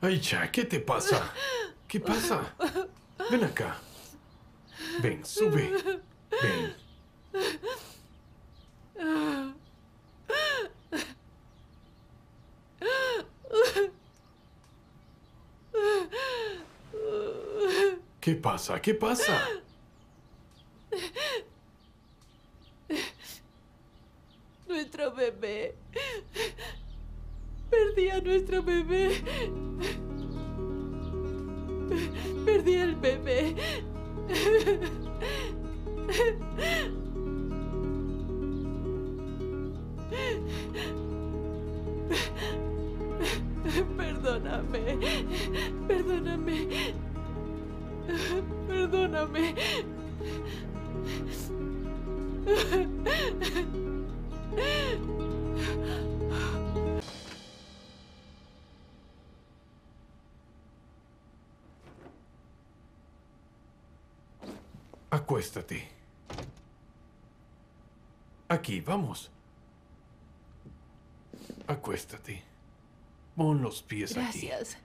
Ay, ya, ¿qué te pasa? ¿Qué pasa? Ven acá. Ven, sube. Ven. ¿Qué pasa? ¿Qué pasa? Nuestro bebé. Perdí a nuestro bebé. Perdí al bebé. Perdóname. Perdóname. Perdóname. Acuéstate. Aquí, vamos. Acuéstate. Pon los pies aquí. Gracias.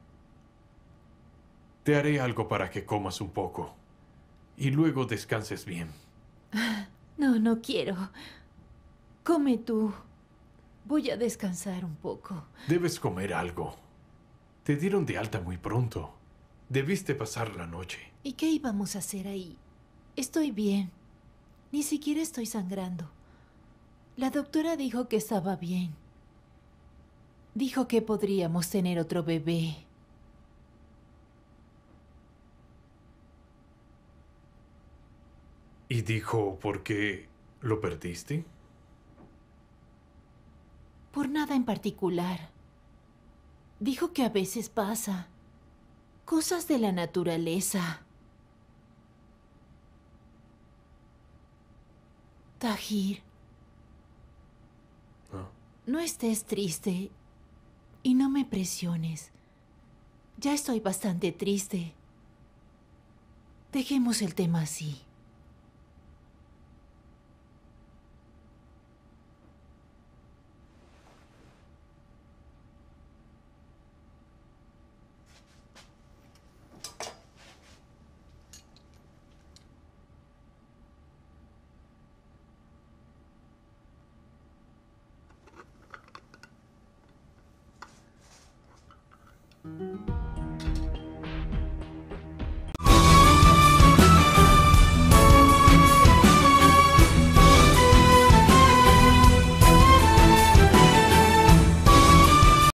Te haré algo para que comas un poco. Y luego descanses bien. No, no quiero. Come tú. Voy a descansar un poco. Debes comer algo. Te dieron de alta muy pronto. Debiste pasar la noche. ¿Y qué íbamos a hacer ahí? Estoy bien. Ni siquiera estoy sangrando. La doctora dijo que estaba bien. Dijo que podríamos tener otro bebé. ¿Y dijo por qué lo perdiste? Por nada en particular. Dijo que a veces pasa. Cosas de la naturaleza. Tahir, Ah. no estés triste y no me presiones. Ya estoy bastante triste. Dejemos el tema así.